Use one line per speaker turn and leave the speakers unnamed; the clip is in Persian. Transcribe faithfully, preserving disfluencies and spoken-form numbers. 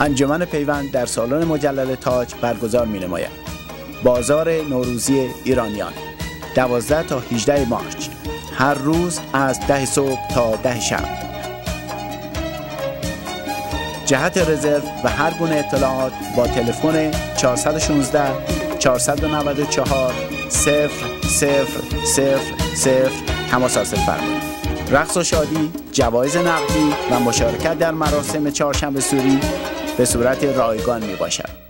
انجمن پیوند در سالن مجلل تاج برگزار می‌نماید. بازار نوروزی ایرانیان دوازده تا هجده مارس، هر روز از ده صبح تا ده شب. جهت رزرو و هر گونه اطلاعات با تلفن چهارصد و شانزده چهارصد و نود و چهار صفر صفر صفر صفر تماس حاصل فرمایید. رقص و شادی، جوایز نقدی و مشارکت در مراسم چهارشنبه سوری به صورت رایگان می باشد.